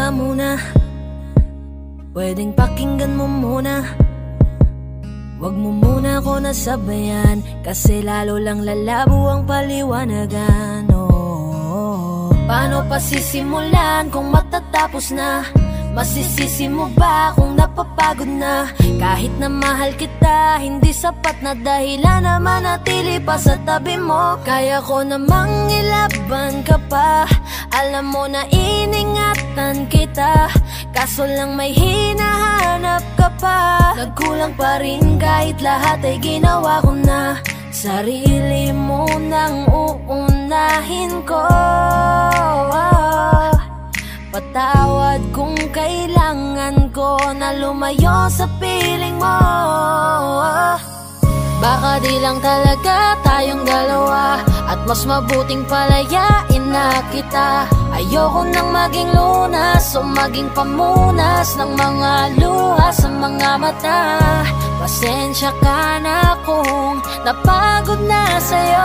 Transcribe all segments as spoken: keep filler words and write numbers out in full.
ka muna, pwedeng pakinggan mo muna. Wag mo muna ako nasabayan, kasi lalo lang lalabo ang paliwanagan. Oh, paano pa sisimulan kung matatapos na? Masisisi mo ba kung napapagod na? Kahit na mahal kita, hindi sapat na dahilan na manatili pa sa tabi mo. Kaya ko namang ilaban ka pa, alam mo na iningatan kita, kaso lang may hinahanap ka pa. Nagkulang pa rin kahit lahat ay ginawa ko na. Sarili mo nang uunahin ko. Patawad kung kailangan ko na lumayo sa piling mo. Baka di lang talaga tayong dalawa, at mas mabuting palayain na kita. Ayoko nang maging lunas o maging pamunas ng mga luha sa mga mata. Pasensya ka na kung napagod na sa'yo.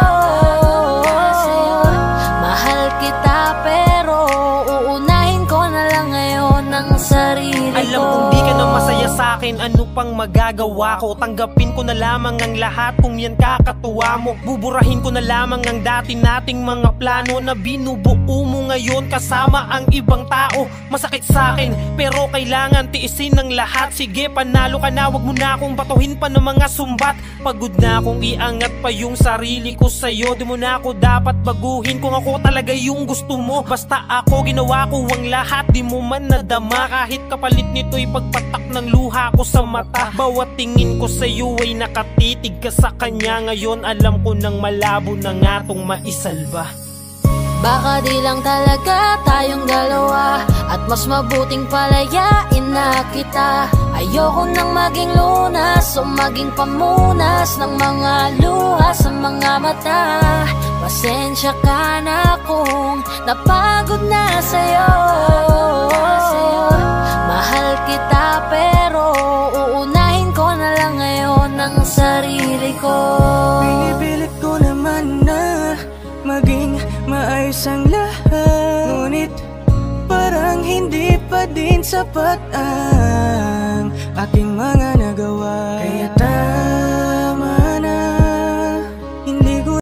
Mahal kita pero uunahin ko na lang ngayon ang sarili ko. Alam kong di ka na masaya sa'kin, ano pang magagawa ko? Tanggapin ko na lamang ang lahat kung yan kakatuwa mo. Buburahin ko na lamang ang dati nating mga plano na binubuo mo ngayon kasama ang ibang tao. Masakit sa'kin pero kailangan tiisin ng lahat. Sige, panalo ka na, wag mo na akong batuhin pa ng mga sumbat. Pagod na akong iangat pa yung sarili ko sa'yo. Di mo na ako dapat baguhin kung ako talaga yung gusto mo. Basta ako ginawa ko ang lahat, di mo man nadama. Kahit kapalit nito'y pagpatak ng luha ko sa mata. Bawat tingin ko sa'yo ay nakatitig ka sa kanya. Ngayon alam ko nang malabo na nga tong maisalba. Baka di lang talaga tayong dalawa, at mas mabuting palayain na kita. Ayoko nang maging lunas o maging pamunas ng mga luha sa mga mata. Pasensya ka na kung napagod na sa'yo. Mahal kita pero uunahin ko na lang ngayon ang sarili ko. Pinipilit ko naman na maging maayos ang lahat, ngunit parang hindi pa din sapat ang aking mga nagawa. Kaya tayo